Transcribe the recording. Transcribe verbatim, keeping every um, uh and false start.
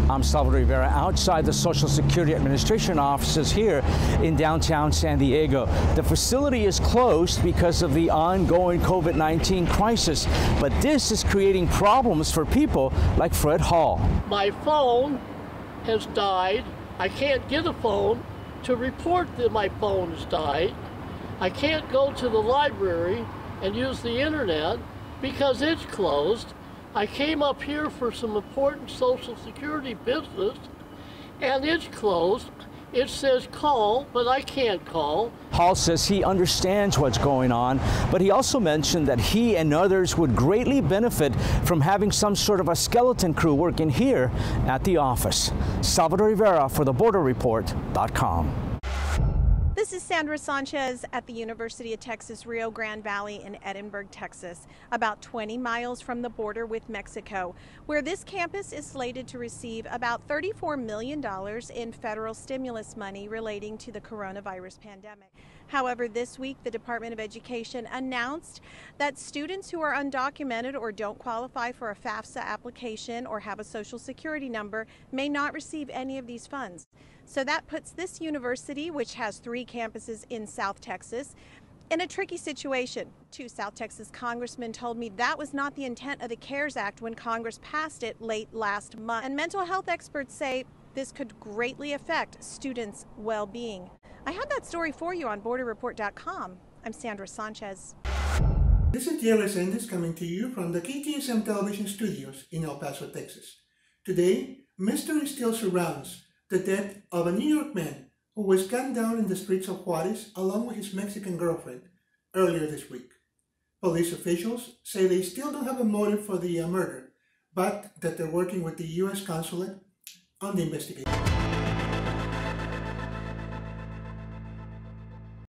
I'm Salvador Rivera outside the Social Security Administration offices here in downtown San Diego. The facility is closed because of the ongoing COVID nineteen crisis, but this is creating problems for people like Fred Hall. My phone has died. I can't get a phone to report that my phone has died. I can't go to the library and use the internet because it's closed. I came up here for some important Social Security business, and it's closed. It says call, but I can't call. Hall says he understands what's going on, but he also mentioned that he and others would greatly benefit from having some sort of a skeleton crew working here at the office. Salvador Rivera for the border report dot com. This is Sandra Sanchez at the University of Texas Rio Grande Valley in Edinburgh, Texas, about twenty miles from the border with Mexico, where this campus is slated to receive about thirty-four million dollars in federal stimulus money relating to the coronavirus pandemic. However, this week, the Department of Education announced that students who are undocumented or don't qualify for a FAFSA application or have a Social Security number may not receive any of these funds. So that puts this university, which has three campuses in South Texas, in a tricky situation. Two South Texas congressmen told me that was not the intent of the CARES Act when Congress passed it late last month. And mental health experts say this could greatly affect students' well-being. I have that story for you on border report dot com. I'm Sandra Sanchez. This is Jerry Sanders coming to you from the K T S M television studios in El Paso, Texas. Today, mystery still surrounds the death of a New York man who was gunned down in the streets of Juarez along with his Mexican girlfriend earlier this week. Police officials say they still don't have a motive for the uh, murder, but that they're working with the U S consulate on the investigation.